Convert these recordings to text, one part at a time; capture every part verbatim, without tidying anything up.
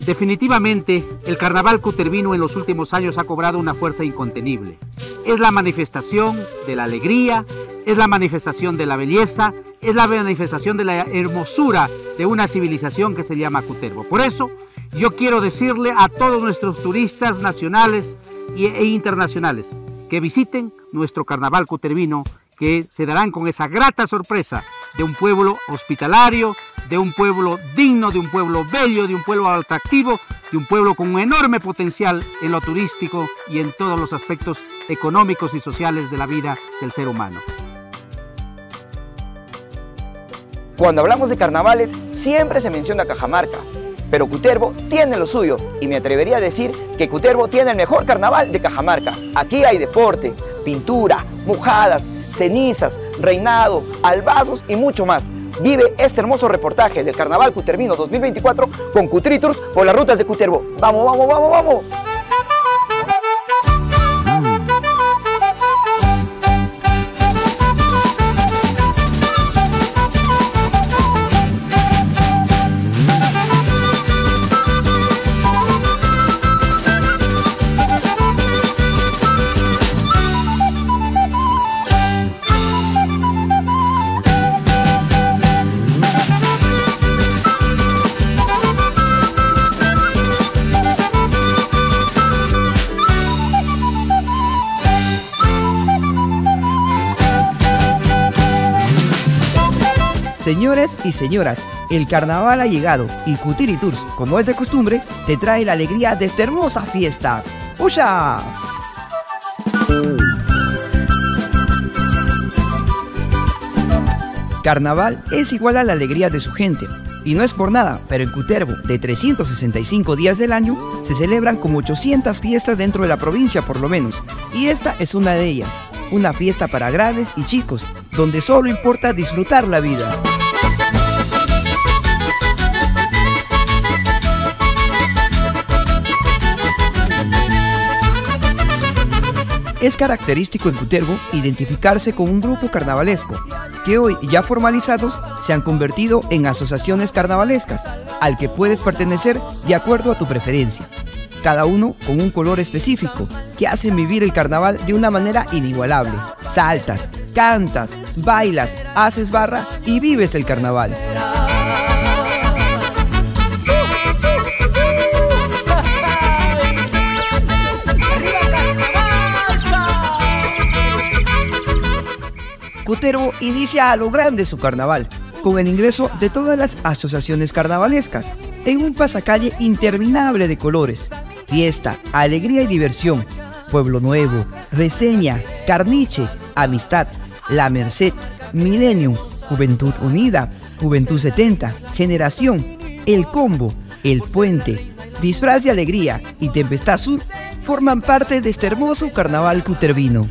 Definitivamente, el carnaval cutervino en los últimos años ha cobrado una fuerza incontenible. Es la manifestación de la alegría, es la manifestación de la belleza, es la manifestación de la hermosura de una civilización que se llama Cutervo. Por eso, yo quiero decirle a todos nuestros turistas nacionales e internacionales que visiten nuestro carnaval cutervino, que se darán con esa grata sorpresa de un pueblo hospitalario, de un pueblo digno, de un pueblo bello, de un pueblo atractivo, de un pueblo con un enorme potencial en lo turístico y en todos los aspectos económicos y sociales de la vida del ser humano. Cuando hablamos de carnavales, siempre se menciona Cajamarca, pero Cutervo tiene lo suyo, y me atrevería a decir que Cutervo tiene el mejor carnaval de Cajamarca. Aquí hay deporte, pintura, mojadas, cenizas, reinado, albazos y mucho más. Vive este hermoso reportaje del Carnaval Cutervino dos mil veinticuatro con Cutri Tours por las rutas de Cutervo. ¡Vamos, vamos, vamos, vamos! Señores y señoras, el carnaval ha llegado y Cutri Tours, como es de costumbre, te trae la alegría de esta hermosa fiesta. ¡Uya! Carnaval es igual a la alegría de su gente. Y no es por nada, pero en Cutervo, de trescientos sesenta y cinco días del año, se celebran como ochocientas fiestas dentro de la provincia por lo menos. Y esta es una de ellas, una fiesta para grandes y chicos, donde solo importa disfrutar la vida. Es característico en Cutervo identificarse con un grupo carnavalesco, que hoy ya formalizados se han convertido en asociaciones carnavalescas, al que puedes pertenecer de acuerdo a tu preferencia, cada uno con un color específico, que hacen vivir el carnaval de una manera inigualable. Saltas, cantas, bailas, haces barra y vives el carnaval. Cutervo inicia a lo grande su carnaval, con el ingreso de todas las asociaciones carnavalescas, en un pasacalle interminable de colores, fiesta, alegría y diversión, Pueblo Nuevo, Reseña, Carniche, Amistad, La Merced, Millennium, Juventud Unida, Juventud setenta, Generación, El Combo, El Puente, Disfraz de Alegría y Tempestad Sur forman parte de este hermoso carnaval cutervino.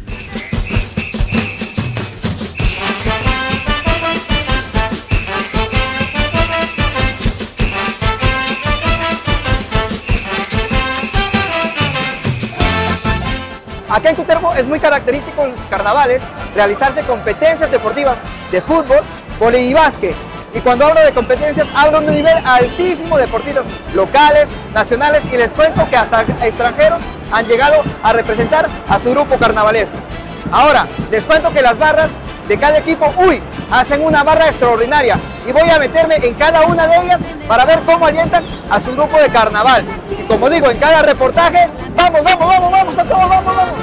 Acá en Cutervo es muy característico en los carnavales realizarse competencias deportivas de fútbol, vóley y básquet. Y cuando hablo de competencias, hablo de un nivel altísimo de deportistas locales, nacionales, y les cuento que hasta extranjeros han llegado a representar a su grupo carnavalesco. Ahora, les cuento que las barras de cada equipo, uy, hacen una barra extraordinaria, y voy a meterme en cada una de ellas para ver cómo alientan a su grupo de carnaval. Y como digo, en cada reportaje, vamos, vamos, vamos, vamos, a todos, vamos, vamos.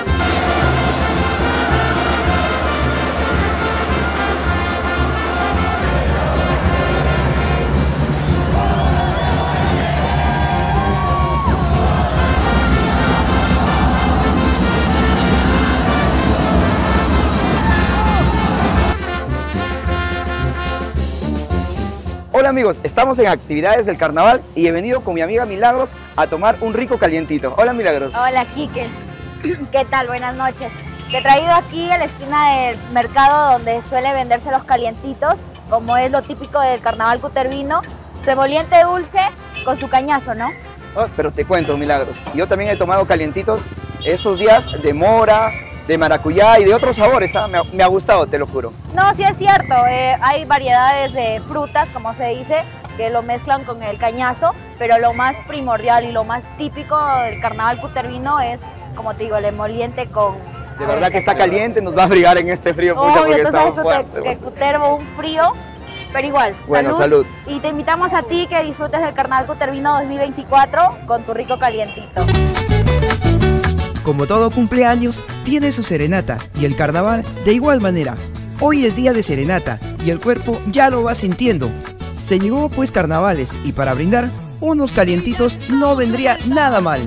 Hola amigos, estamos en actividades del carnaval y he venido con mi amiga Milagros a tomar un rico calientito. Hola Milagros. Hola Quique, ¿qué tal? Buenas noches. Te he traído aquí a la esquina del mercado donde suele venderse los calientitos, como es lo típico del carnaval cutervino, ceboliente dulce con su cañazo, ¿no? Oh, pero te cuento Milagros, yo también he tomado calientitos esos días de mora, de maracuyá y de otros sabores, ¿eh? me, ha, me ha gustado, te lo juro. No, sí es cierto, eh, hay variedades de frutas, como se dice, que lo mezclan con el cañazo, pero lo más primordial y lo más típico del carnaval cutervino es, como te digo, el emoliente con... De verdad que está caliente, nos va a abrigar en este frío, pucha, porque está fuerte. Que Cutervo, un frío, pero igual, bueno, salud. salud. Y te invitamos a ti que disfrutes del Carnaval Cutervino dos mil veinticuatro con tu rico calientito. Como todo cumpleaños, tiene su serenata y el carnaval de igual manera. Hoy es día de serenata y el cuerpo ya lo va sintiendo. Se llegó pues carnavales y para brindar, unos calientitos no vendría nada mal.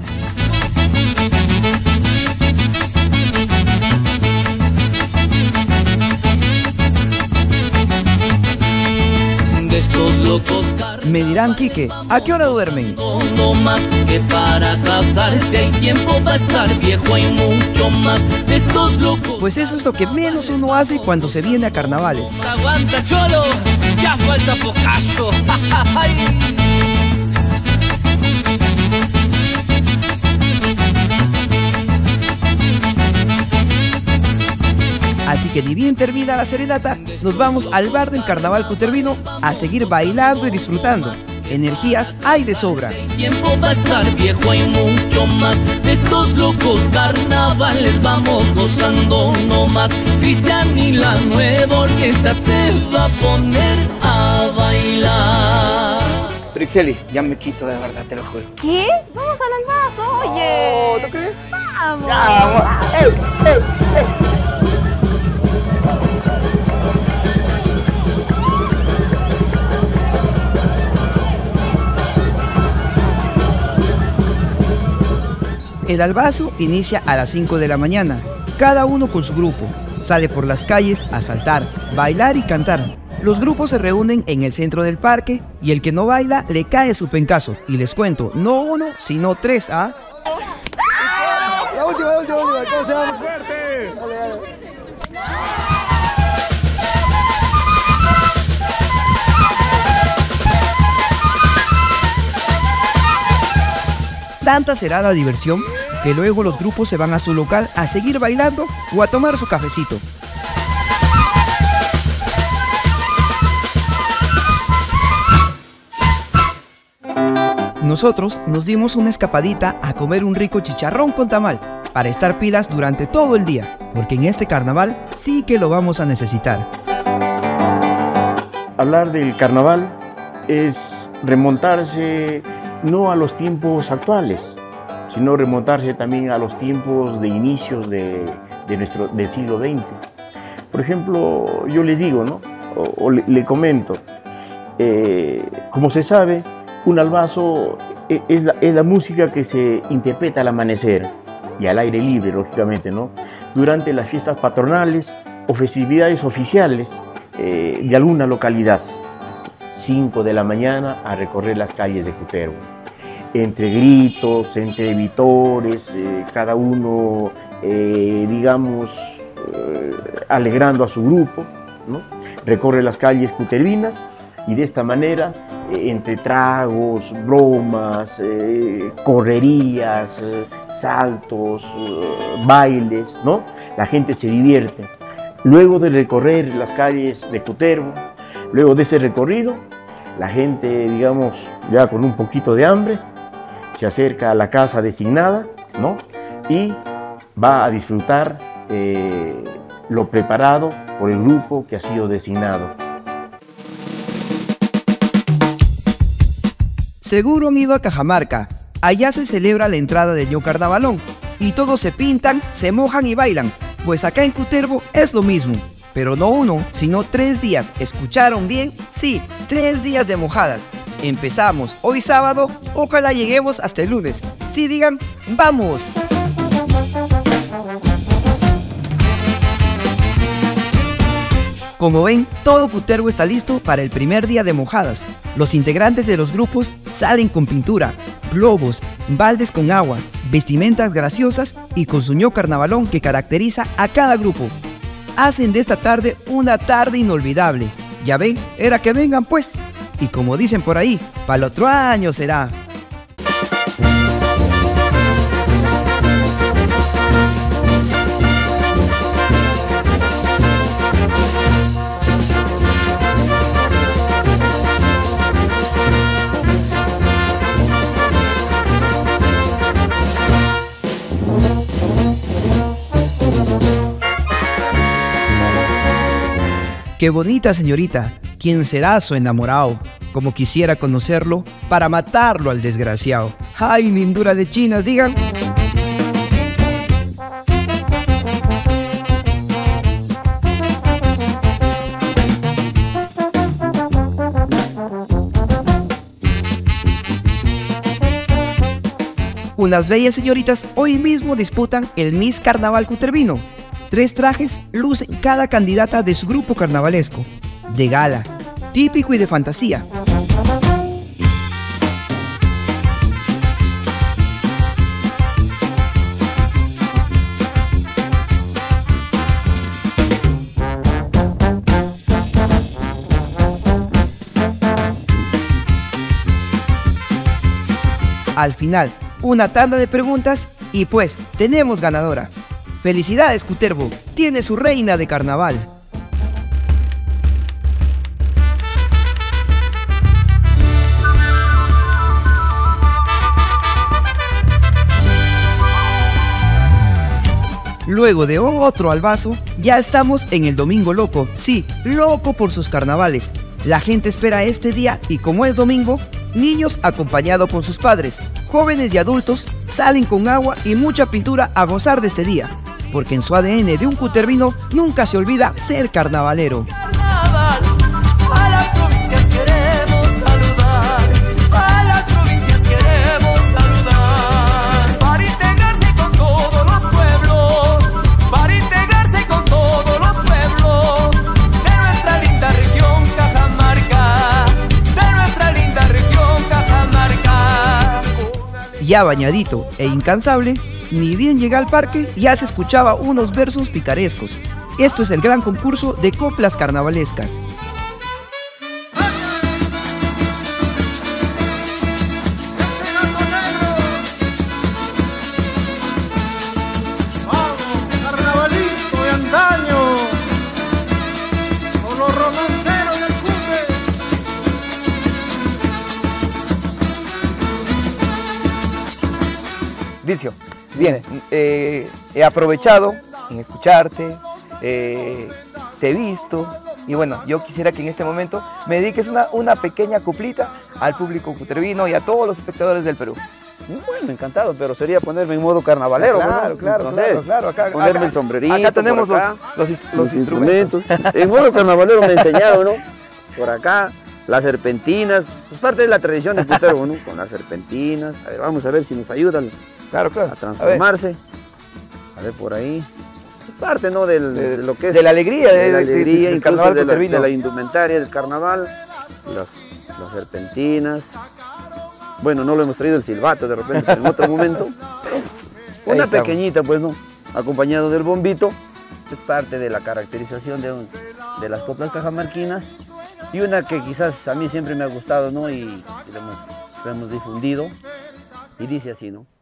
De estos locos Me dirán, Quique, ¿a qué hora duermen? no más que para casarse hay tiempo para estar viejo, hay mucho más de estos locos. Pues eso es lo que menos uno hace cuando se viene a carnavales. Aguanta, cholo, ya falta pocasto. Así que ni bien termina la serenata, nos vamos al bar del Carnaval Cutervino a seguir bailando y disfrutando. Energías hay de sobra. Hay tiempo para estar viejo, hay mucho más de estos locos carnavales. Vamos gozando no más. Cristian y la nueva orquesta te va a poner a bailar. Frixeli, ya me quito de verdad, te lo juro. ¿Qué? Vamos al albazo, oye. ¿Tú crees? Vamos. Ya, vamos. ¡Ey, ey, ey! El albazo inicia a las cinco de la mañana, cada uno con su grupo. Sale por las calles a saltar, bailar y cantar. Los grupos se reúnen en el centro del parque y el que no baila le cae su pencazo. Y les cuento, no uno, sino tres, ¿ah? La última, la última, la última. ¿Cómo se llama? ¡Suerte! Dale, dale. Tanta será la diversión que luego los grupos se van a su local a seguir bailando o a tomar su cafecito. Nosotros nos dimos una escapadita a comer un rico chicharrón con tamal para estar pilas durante todo el día, porque en este carnaval sí que lo vamos a necesitar. Hablar del carnaval es remontarse no a los tiempos actuales, sino remontarse también a los tiempos de inicios de, de nuestro, del siglo veinte. Por ejemplo, yo les digo, ¿no? o, o le, le comento, eh, como se sabe, un albazo es la, es la música que se interpreta al amanecer y al aire libre, lógicamente, ¿no? Durante las fiestas patronales o festividades oficiales eh, de alguna localidad. cinco de la mañana a recorrer las calles de Cutervo. Entre gritos, entre vitores, eh, cada uno, eh, digamos, eh, alegrando a su grupo, ¿no? Recorre las calles cutervinas y de esta manera, eh, entre tragos, bromas, eh, correrías, eh, saltos, eh, bailes, ¿no? La gente se divierte. Luego de recorrer las calles de Cutervo, luego de ese recorrido, la gente, digamos, ya con un poquito de hambre, se acerca a la casa designada, ¿no? Y va a disfrutar eh, lo preparado por el grupo que ha sido designado. Seguro han ido a Cajamarca. Allá se celebra la entrada del Yo Carnavalón y todos se pintan, se mojan y bailan. Pues acá en Cutervo es lo mismo. Pero no uno, sino tres días. ¿Escucharon bien? Sí, tres días de mojadas. Empezamos hoy sábado, ojalá lleguemos hasta el lunes. Sí, digan, ¡vamos! Como ven, todo Cutervo está listo para el primer día de mojadas. Los integrantes de los grupos salen con pintura, globos, baldes con agua, vestimentas graciosas y con su ño carnavalón que caracteriza a cada grupo. Hacen de esta tarde una tarde inolvidable. Ya ven, era que vengan pues. Y como dicen por ahí, para el otro año será. Qué bonita señorita, ¿quién será su enamorado? Como quisiera conocerlo para matarlo al desgraciado. ¡Ay, lindura de chinas, digan! Unas bellas señoritas hoy mismo disputan el Miss Carnaval Cutervino. Tres trajes lucen cada candidata de su grupo carnavalesco, de gala, típico y de fantasía. Al final, una tanda de preguntas y pues tenemos ganadora. ¡Felicidades, Cutervo! Tiene su reina de carnaval. Luego de otro albazo, ya estamos en el Domingo Loco. Sí, loco por sus carnavales. La gente espera este día y como es domingo, niños acompañados con sus padres, jóvenes y adultos salen con agua y mucha pintura a gozar de este día, porque en su A D N de un cutervino nunca se olvida ser carnavalero. Carnaval, a las provincias queremos saludar, a las provincias queremos saludar, para integrarse con todos los pueblos, para integrarse con todos los pueblos de nuestra linda región Cajamarca, de nuestra linda región Cajamarca. Ya bañadito e incansable, ni bien llega al parque, ya se escuchaba unos versos picarescos. Esto es el gran concurso de coplas carnavalescas. ¡Vamos, carnavalito de antaño! ¡Con los romanceros del cumbe! Vicio, bien, eh, he aprovechado en escucharte, eh, te he visto y bueno, yo quisiera que en este momento me dediques una, una pequeña cuplita al público cutervino y a todos los espectadores del Perú. Bueno, encantado, pero sería ponerme en modo carnavalero. Claro, ¿no? claro, Entonces, claro, claro, acá, ponerme acá, el sombrerito. acá tenemos por acá, los, los, los, los instrumentos. instrumentos. En modo carnavalero me he enseñado, ¿no? Por acá, las serpentinas, es parte de la tradición de Cutervo, ¿no? Con las serpentinas. A ver, vamos a ver si nos ayudan Claro, claro. a transformarse. A ver, por ahí. Es parte, ¿no? Del, de, de lo que es. De la alegría, de la de- de- alegría, del incluso carnaval de la, cutervino. de la indumentaria del carnaval. Las, las serpentinas. Bueno, no lo hemos traído el silbato de repente, pero en otro momento. Ahí Una estamos. pequeñita, pues, ¿no? Acompañado del bombito. Es parte de la caracterización de, un- de las coplas cajamarquinas. Y una que quizás a mí siempre me ha gustado, ¿no? Y, y lo, hemos, lo hemos difundido. Y dice así, ¿no?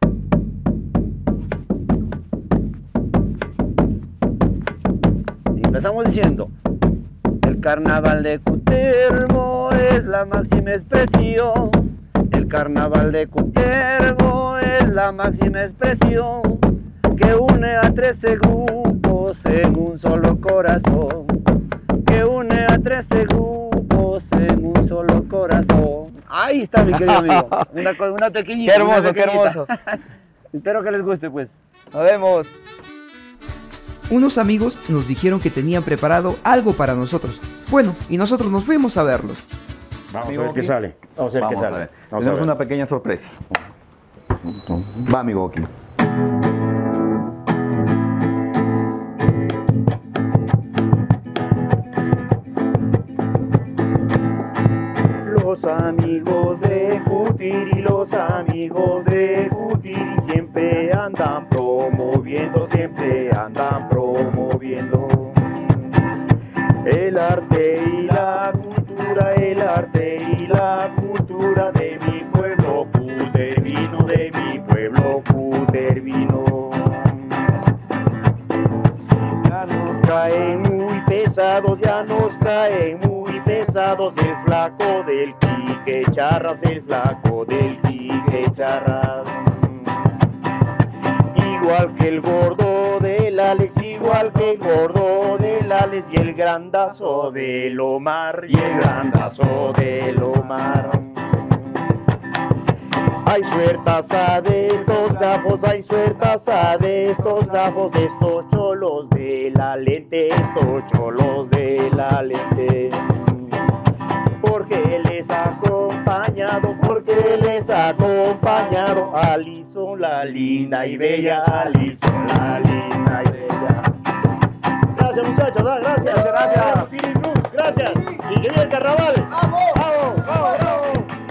Y empezamos diciendo: el carnaval de Cutervo es la máxima expresión. El carnaval de Cutervo es la máxima expresión que une a trece grupos en un solo corazón. Que une a trece grupos en un solo corazón. Ahí está, mi querido amigo. Una, co- una pequeñita. Qué hermoso, una qué pequeñita. hermoso. Espero que les guste, pues. Nos vemos. Unos amigos nos dijeron que tenían preparado algo para nosotros. Bueno, y nosotros nos fuimos a verlos. Vamos Amigo a ver qué Oki. sale. Vamos a ver Vamos qué a sale. ver. Vamos a Tenemos ver. una pequeña sorpresa. Va, amigo Oki. Los amigos de Cutiri, los amigos de Cutiri siempre andan promoviendo, siempre andan promoviendo el arte y la cultura, el arte y la cultura de mi pueblo cutervino, de mi pueblo cutervino. Ya nos caen muy pesados, ya nos caen muy pesados el flaco del Quique Charras, el flaco del Quique Charras. Igual que el gordo gordo del Alex, igual que el gordo del Alex, y el grandazo del Omar, y el grandazo del Omar. Hay suertaza de estos gafos, hay suertaza de estos gafos, de estos cholos de la lente, estos cholos de la lente. Porque les ha acompañado, porque les ha acompañado Alison la linda y bella, Alison la linda y bella. Gracias muchachos, ¿no? Gracias, gracias. Gracias. Y que viva el carnaval. ¡Vamos! ¡Vamos! ¡Vamos! ¡Vamos!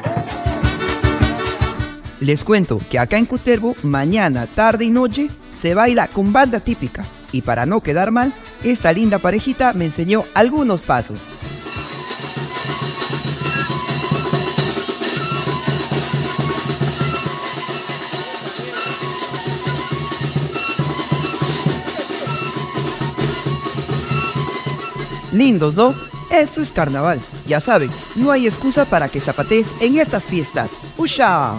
Les cuento que acá en Cutervo, mañana, tarde y noche, se baila con banda típica. Y para no quedar mal, esta linda parejita me enseñó algunos pasos. Lindos, ¿no? Esto es carnaval. Ya saben, no hay excusa para que zapatees en estas fiestas. ¡Usha!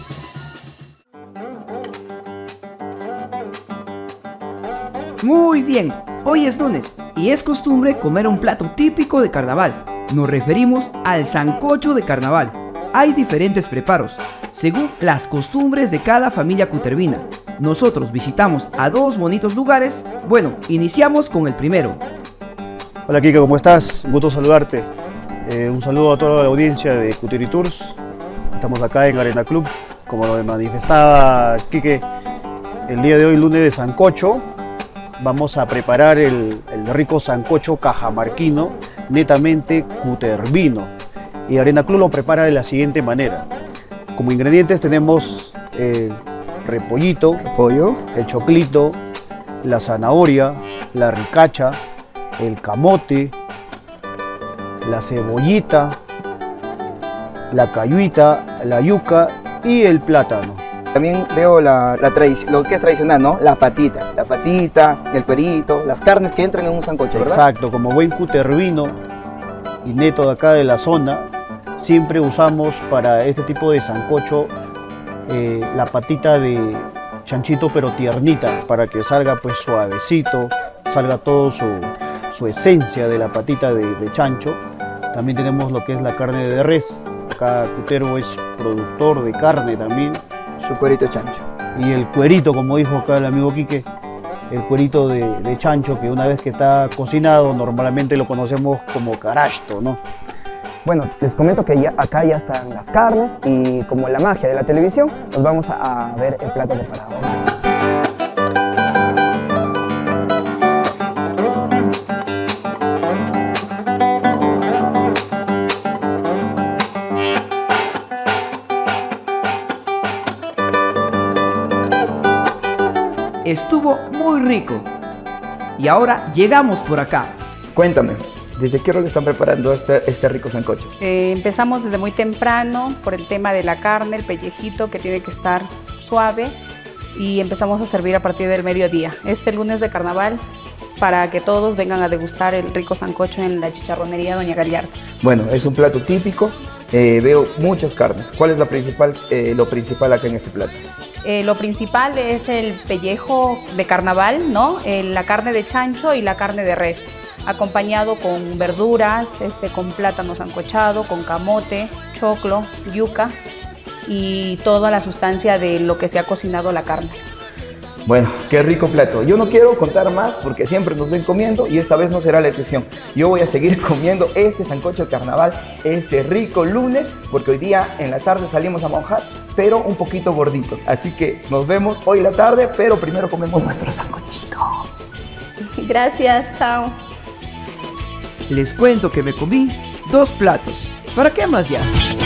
Muy bien, hoy es lunes y es costumbre comer un plato típico de carnaval. Nos referimos al sancocho de carnaval. Hay diferentes preparos, según las costumbres de cada familia cutervina. Nosotros visitamos a dos bonitos lugares. Bueno, iniciamos con el primero. Hola Kike, ¿cómo estás? Un gusto saludarte. Eh, un saludo a toda la audiencia de Cuteri Tours. Estamos acá en Arena Club. Como lo manifestaba Kike, el día de hoy, lunes de sancocho, vamos a preparar el, el rico sancocho cajamarquino, netamente cutervino. Y Arena Club lo prepara de la siguiente manera. Como ingredientes tenemos el repollito, pollo, el choclito, la zanahoria, la ricacha, el camote, la cebollita, la cayuita, la yuca y el plátano. También veo la, la lo que es tradicional, ¿no? La patita, la patita, el cuerito, las carnes que entran en un sancocho, ¿verdad? Exacto, como buen cutervino y neto de acá de la zona, siempre usamos para este tipo de sancocho eh, la patita de chanchito pero tiernita, para que salga pues suavecito, salga todo su, su esencia de la patita de, de chancho. También tenemos lo que es la carne de res. Acá Cutervo es productor de carne también. Su cuerito chancho. Y el cuerito, como dijo acá el amigo Quique, el cuerito de, de chancho, que una vez que está cocinado, normalmente lo conocemos como carasto, ¿no? Bueno, les comento que ya, acá ya están las carnes y como la magia de la televisión, nos vamos a, a ver el plato preparado. Estuvo muy rico. Y ahora llegamos por acá. Cuéntame, ¿desde qué hora le están preparando este, este rico sancocho? Eh, empezamos desde muy temprano por el tema de la carne, el pellejito que tiene que estar suave, y empezamos a servir a partir del mediodía. Este lunes de carnaval, para que todos vengan a degustar el rico sancocho en la chicharronería Doña Gallardo. Bueno, es un plato típico. Eh, veo muchas carnes. ¿Cuál es la principal, eh, lo principal acá en este plato? Eh, lo principal es el pellejo de carnaval, ¿no? Eh, la carne de chancho y la carne de res, acompañado con verduras, este, con plátano sancochado, con camote, choclo, yuca y toda la sustancia de lo que se ha cocinado la carne. Bueno, qué rico plato. Yo no quiero contar más porque siempre nos ven comiendo y esta vez no será la excepción. Yo voy a seguir comiendo este sancocho de carnaval, este rico lunes, porque hoy día en la tarde salimos a monjar, pero un poquito gorditos. Así que nos vemos hoy en la tarde, pero primero comemos nuestro sancochito. Gracias, chao. Les cuento que me comí dos platos. ¿Para qué más ya?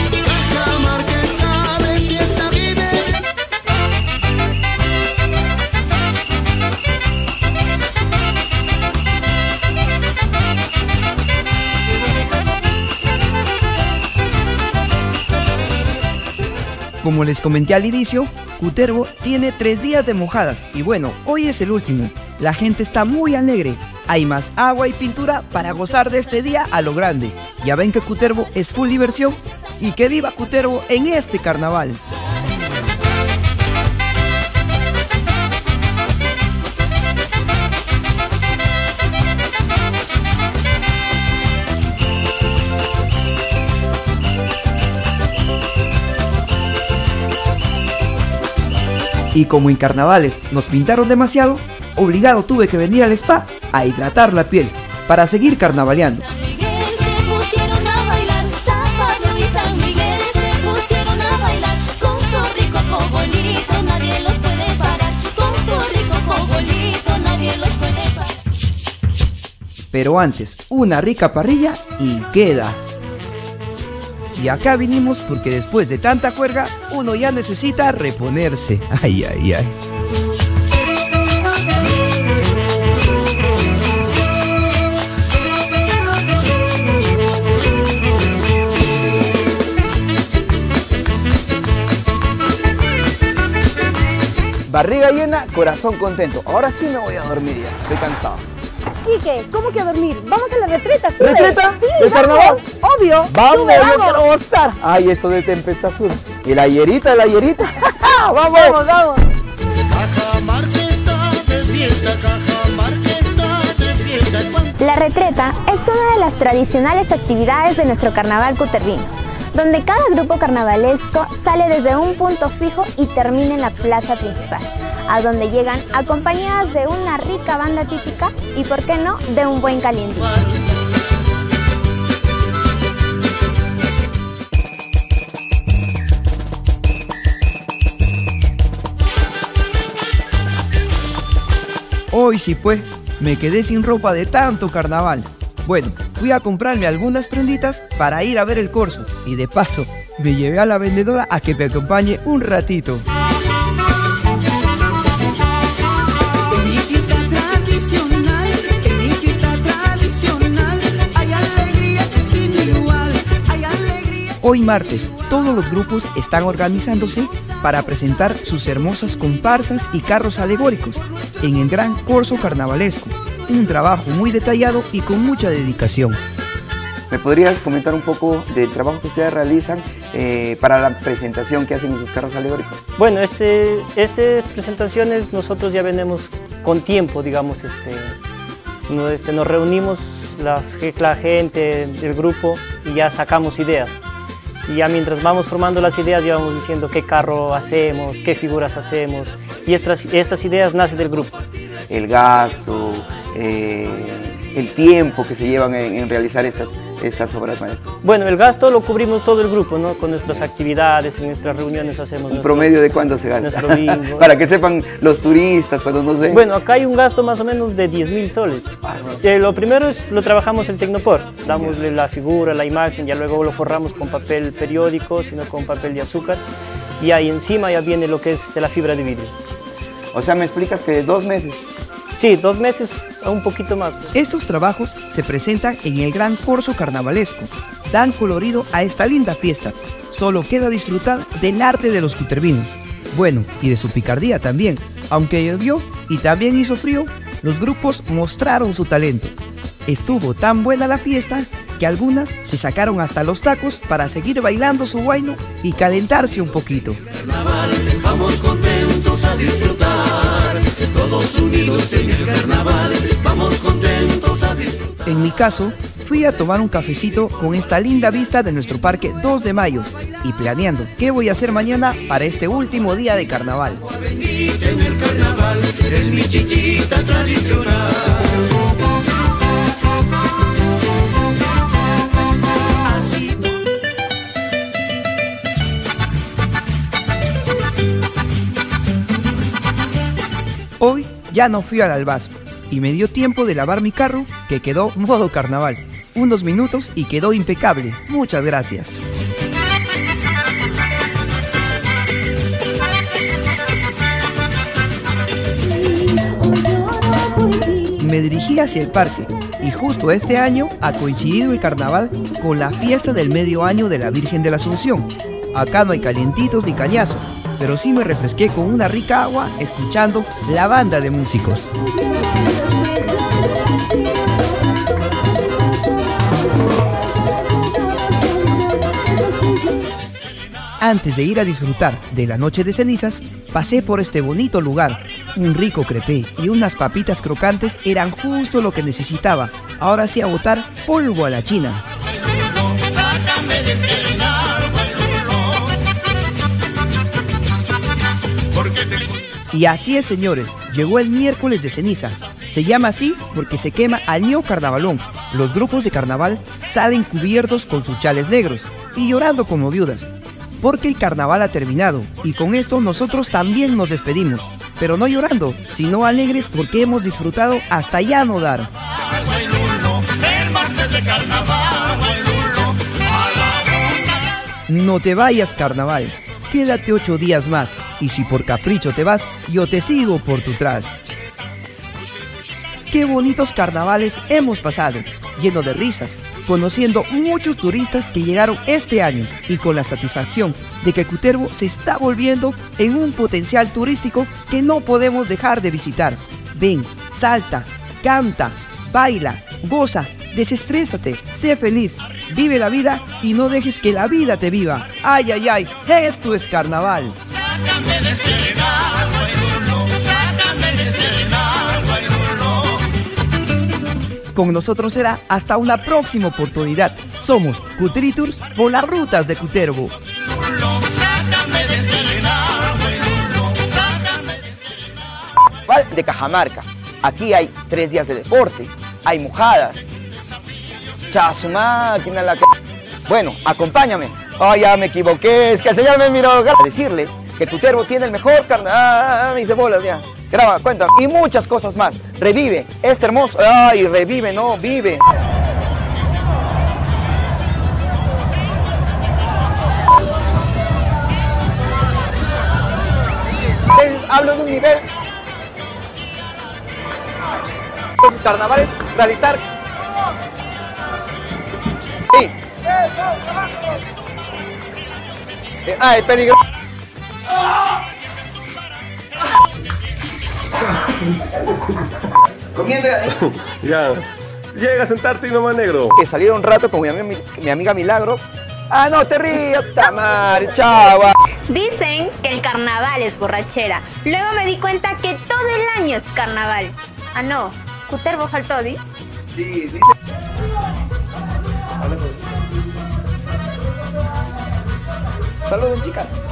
Como les comenté al inicio, Cutervo tiene tres días de mojadas y bueno, hoy es el último. La gente está muy alegre, hay más agua y pintura para gozar de este día a lo grande. Ya ven que Cutervo es full diversión y que viva Cutervo en este carnaval. Y como en carnavales nos pintaron demasiado, obligado tuve que venir al spa a hidratar la piel para seguir carnavaleando. Pero antes, una rica parrilla y queda. Y acá vinimos porque después de tanta juerga, uno ya necesita reponerse. Ay, ay, ay. Barriga llena, corazón contento. Ahora sí me voy a dormir ya, estoy cansado. Quique, ¿cómo que a dormir? Vamos a la retreta, ¿sí? ¿Retreta? Sí, ¿De vamos, carnaval? obvio. Vamos, Sube, yo vamos. quiero gozar. Ay, esto de Tempestad Sur. Y la hierita, la hierita. ¡Vamos! Vamos, vamos. La retreta es una de las tradicionales actividades de nuestro carnaval cutervino, donde cada grupo carnavalesco sale desde un punto fijo y termina en la plaza principal, a donde llegan acompañadas de una rica banda típica y, por qué no, de un buen calientito. Hoy sí pues, me quedé sin ropa de tanto carnaval. Bueno, fui a comprarme algunas prenditas para ir a ver el corso y de paso me llevé a la vendedora a que me acompañe un ratito. Hoy martes, todos los grupos están organizándose para presentar sus hermosas comparsas y carros alegóricos en el gran corso carnavalesco. Un trabajo muy detallado y con mucha dedicación. ¿Me podrías comentar un poco del trabajo que ustedes realizan eh, para la presentación que hacen en sus carros alegóricos? Bueno, este, estas presentaciones nosotros ya venimos con tiempo, digamos, este, no, este, nos reunimos las, la gente del grupo y ya sacamos ideas. Y ya mientras vamos formando las ideas ya vamos diciendo qué carro hacemos, qué figuras hacemos, y estas, estas ideas nacen del grupo. El gasto, eh, el tiempo que se llevan en, en realizar estas, estas obras maestras. Bueno, el gasto lo cubrimos todo el grupo, ¿no? Con nuestras actividades, en nuestras reuniones hacemos... ¿Un nuestro, promedio de cuánto se gasta? Nuestro bingo. Para que sepan los turistas cuando nos ven. Bueno, acá hay un gasto más o menos de diez mil soles. Eh, lo primero es, lo trabajamos en Tecnopor, damosle la figura, la imagen, ya luego lo forramos con papel periódico, sino con papel de azúcar, y ahí encima ya viene lo que es de la fibra de vidrio. O sea, ¿me explicas que dos meses? Sí, dos meses o un poquito más. Estos trabajos se presentan en el gran corso carnavalesco, dan colorido a esta linda fiesta. Solo queda disfrutar del arte de los cutervinos. Bueno, y de su picardía también. Aunque llovió y también hizo frío, los grupos mostraron su talento. Estuvo tan buena la fiesta que algunas se sacaron hasta los tacos para seguir bailando su huayno y calentarse un poquito. Carnaval, vamos contentos a disfrutar, todos unidos en el carnaval, vamos contentos a disfrutar. En mi caso, fui a tomar un cafecito con esta linda vista de nuestro parque dos de mayo y planeando qué voy a hacer mañana para este último día de carnaval. En el carnaval, es mi chichita tradicional. Hoy ya no fui al albazo y me dio tiempo de lavar mi carro que quedó modo carnaval. Unos minutos y quedó impecable. Muchas gracias. Me dirigí hacia el parque y justo este año ha coincidido el carnaval con la fiesta del medio año de la Virgen de la Asunción. Acá no hay calientitos ni cañazo, pero sí me refresqué con una rica agua escuchando la banda de músicos. Antes de ir a disfrutar de la noche de cenizas, pasé por este bonito lugar. Un rico crepé y unas papitas crocantes eran justo lo que necesitaba. Ahora sí a botar polvo a la china. Y así es, señores, llegó el miércoles de ceniza. Se llama así porque se quema al Neo Carnavalón. Los grupos de carnaval salen cubiertos con sus chales negros y llorando como viudas. Porque el carnaval ha terminado y con esto nosotros también nos despedimos. Pero no llorando, sino alegres porque hemos disfrutado hasta ya no dar. No te vayas, carnaval. Quédate ocho días más y si por capricho te vas, yo te sigo por tu tras. Qué bonitos carnavales hemos pasado, lleno de risas, conociendo muchos turistas que llegaron este año y con la satisfacción de que Cutervo se está volviendo en un potencial turístico que no podemos dejar de visitar. Ven, salta, canta, baila, goza, desestrésate, sé feliz, vive la vida y no dejes que la vida te viva. Ay, ay, ay, esto es carnaval. Con nosotros será hasta una próxima oportunidad. Somos Cuteriturs por las rutas de Cutervo. De Cajamarca. Aquí hay tres días de deporte, hay mojadas. Cha, su máquina la que... Bueno, acompáñame. Ay, ya me equivoqué, es que el señor me miró. A decirles que Cutervo tiene el mejor carnaval. Ah, mis bolas ya. Graba, cuenta. Y muchas cosas más. Revive este hermoso. Ay, revive, no, vive. Hablo de un nivel. Con carnavales, realizar. Sí. Ay, peligro. Comiendo ya. Llega a sentarte y no más negro. Que salieron un rato con mi, mi, mi amiga Milagros. Ah, no te rías, tamar, chava. Dicen que el carnaval es borrachera. Luego me di cuenta que todo el año es carnaval. Ah, no. Cutervo faltó, ¿di? Sí, dice. Saludos, chicas.